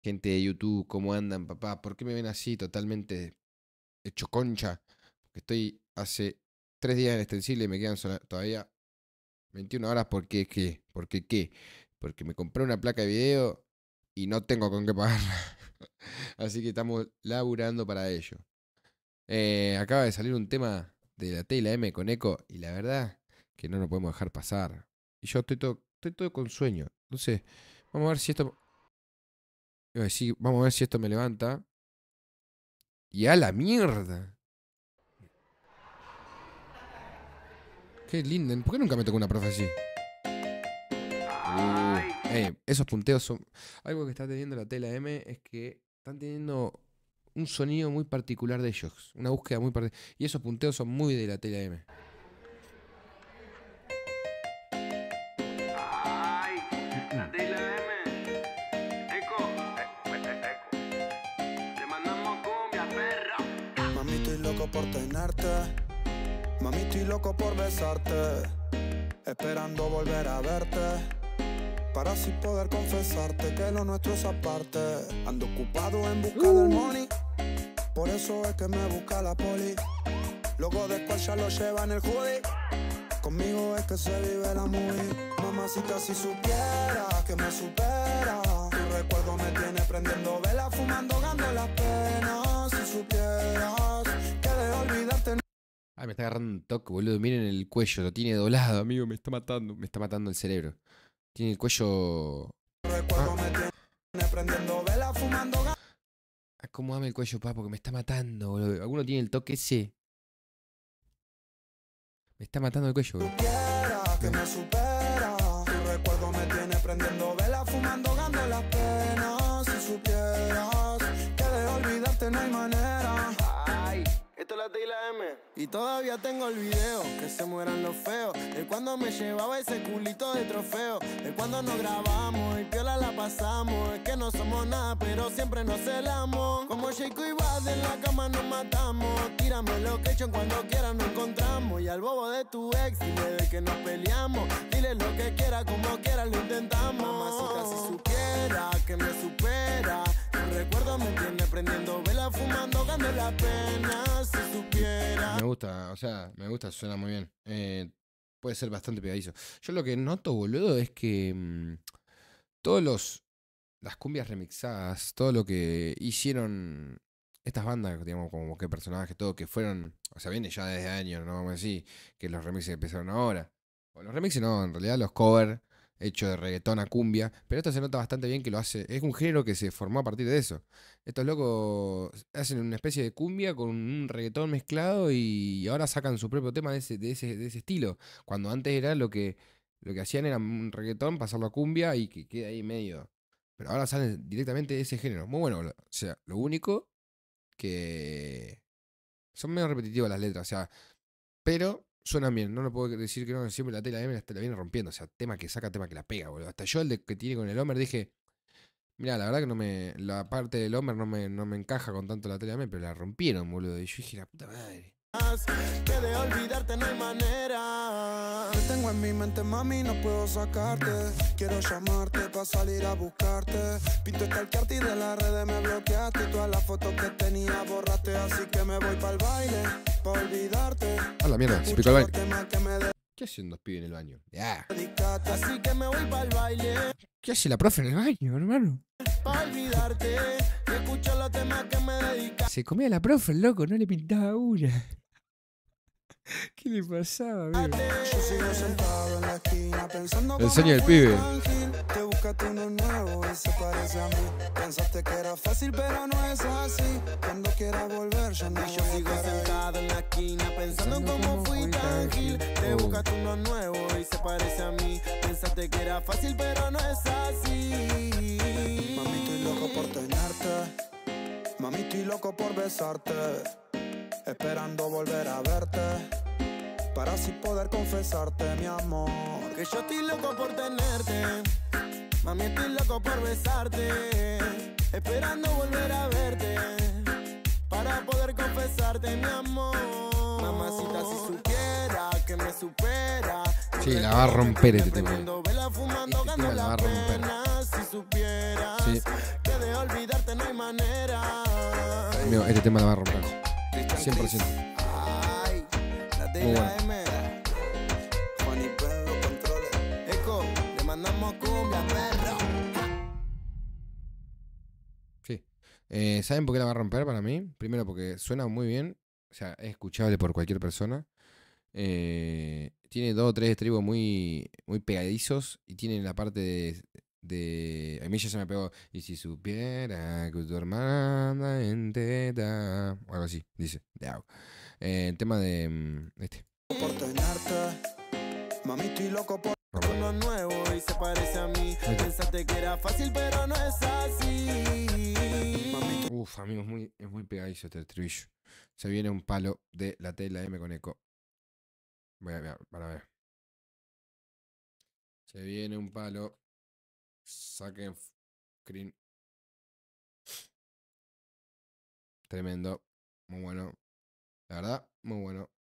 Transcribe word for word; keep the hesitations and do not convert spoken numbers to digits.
Gente de YouTube, ¿cómo andan, papá? ¿Por qué me ven así totalmente hecho concha? Porque estoy hace tres días en extensible y me quedan sola- todavía veintiuna horas. ¿Por qué? ¿Qué? ¿Por qué qué? Porque me compré una placa de video y no tengo con qué pagarla. Así que estamos laburando para ello. Eh, acaba de salir un tema de la T y la M con Eco y la verdad que no lo podemos dejar pasar. Y yo estoy todo, estoy todo con sueño. Entonces, vamos a ver si esto... iba a decir, vamos a ver si esto me levanta. Y a la mierda. Qué lindo. ¿Por qué nunca me tocó una profe así? Uh, ey, esos punteos son... Algo que está teniendo la tela M es que están teniendo un sonido muy particular de ellos. Una búsqueda muy particular. Y esos punteos son muy de la tela M. Ay, la tela M. Eco. Eco. Le mandamos cumbia, perra. Mami, estoy loco por tenerte. Mami, estoy loco por besarte. Esperando volver a verte, para así poder confesarte que lo nuestro es aparte. Ando ocupado en busca uh. del money, por eso es que me busca la poli. Luego después ya lo lleva en el hoodie. Conmigo es que se vive la movie. Mamacita, si supiera que me supera. Tu recuerdo me tiene prendiendo vela, fumando, gando las penas. Si supieras que de olvidarte no... Ay, me está agarrando un toque, boludo. Miren el cuello, lo tiene doblado, amigo. Me está matando. Me está matando el cerebro. Tiene el cuello... Recuerdo me tiene prendiendo vela, fumando... Acomodame el cuello, papá, porque me está matando, boludo. Alguno tiene el toque ese. Me está matando el cuello, boludo. Supiera que me supera. Tu recuerdo me tiene prendiendo vela, fumando, gando las penas. Si supieras que de olvidarte no hay manera. Ay, esto es la T y la M. Y todavía tengo el video, que se mueran los feos. De cuando me llevaba ese culito de trofeo. De cuando nos grabamos y piola la pasamos. Es que no somos nada, pero siempre nos celamos. Como Jacob y Bad en la cama nos matamos. Tírame location cuando quieras nos encontramos. Y al bobo de tu ex, dile de que nos peleamos. Dile lo que quiera, como quiera lo intentamos. Mamacita, si supiera que me supera. Tu recuerdo me tiene prendiendo vela, fumando, gando la pena. Si supiera. Me gusta, o sea, me gusta, suena muy bien. Eh, puede ser bastante pegadizo. Yo lo que noto, boludo, es que mmm, todos los las cumbias remixadas, todo lo que hicieron estas bandas, digamos, como que personajes, todo, que fueron, o sea, viene ya desde años, no vamos a decir que los remixes empezaron ahora. O los remixes no, en realidad los covers hechos de reggaetón a cumbia, pero esto se nota bastante bien que lo hace, es un género que se formó a partir de eso. Estos locos hacen una especie de cumbia con un reggaetón mezclado y ahora sacan su propio tema de ese, de ese, de ese estilo, cuando antes era lo que, lo que hacían era un reggaetón, pasarlo a cumbia y que quede ahí medio. Pero ahora salen directamente de ese género. Muy bueno. O sea, lo único que son medio repetitivas las letras. O sea, pero suenan bien. No lo puedo decir que no. Siempre la tela M la viene rompiendo. O sea, tema que saca, tema que la pega, boludo. Hasta yo el de que tiene con el Homer dije, mira, la verdad que no me. La parte del Homer no me, no me encaja con tanto la tela M, pero la rompieron, boludo. Y yo dije, la puta madre. Que de olvidarte no hay manera. Te tengo en mi mente, mami, no puedo sacarte. Quiero llamarte para salir a buscarte. Pinto stalkearte y de las redes me bloqueaste. Todas las fotos que tenía borraste. Así que me voy para el baile, para olvidarte. A la mierda, se picó el baño. ¿Qué hacen dos pibes en el baño? Ya. Así que me voy para el baile. ¿Qué hace la profe en el baño, hermano? Para olvidarte. Escucho los temas que me dedicas. Se comía la profe, el loco, no le pintaba una. ¿Qué le pasaba, amigo? Yo sigo sentado en la esquina pensando el sueño del pibe. Te buscaste uno nuevo y se parece a mí. Pensaste que era fácil, pero no es así. Cuando quieras volver, yo no. Y yo sigo sentado en la esquina pensando en cómo fui tan gil. Te buscaste uno nuevo y se parece a mí. Pensaste que era fácil, pero no es así. Mami, estoy loco por tenerte. Mami, estoy loco por besarte. Esperando volver a verte, para así poder confesarte, mi amor. Que yo estoy loco por tenerte. Mami, estoy loco por besarte. Esperando volver a verte, para poder confesarte, mi amor. Mamacita, si supiera que me supera. Sí, la va a romper este tema. Este tema la va a romper. Sí. Que de de olvidarte no hay manera. Amigo, este tema la va a romper. cien por ciento. Ay, la de Muy la bueno. M. Juan y Ben lo controla. Eco, le mandamos cumbia, perro. Sí. Eh, ¿Saben por qué la va a romper para mí? Primero porque suena muy bien. O sea, es escuchable por cualquier persona. Eh, tiene dos o tres estribos muy, muy pegadizos. Y tiene la parte de, de- A mí ya se me pegó. Y si supiera que tu hermana anda en teta. O algo así, dice. De agua. Eh, el tema de. mm, Este. Por tenerte, mami, estoy loco por Romper. uno nuevo y se parece a mí. Ahí está. Pensaste que era fácil, pero no es así. Mami, Uf, amigos, muy, es muy pegadizo este estribillo. Se viene un palo de la T y la M con eco. Voy a ver, para ver. Se viene un palo. Saquen screen. Tremendo. Muy bueno. La verdad, muy bueno.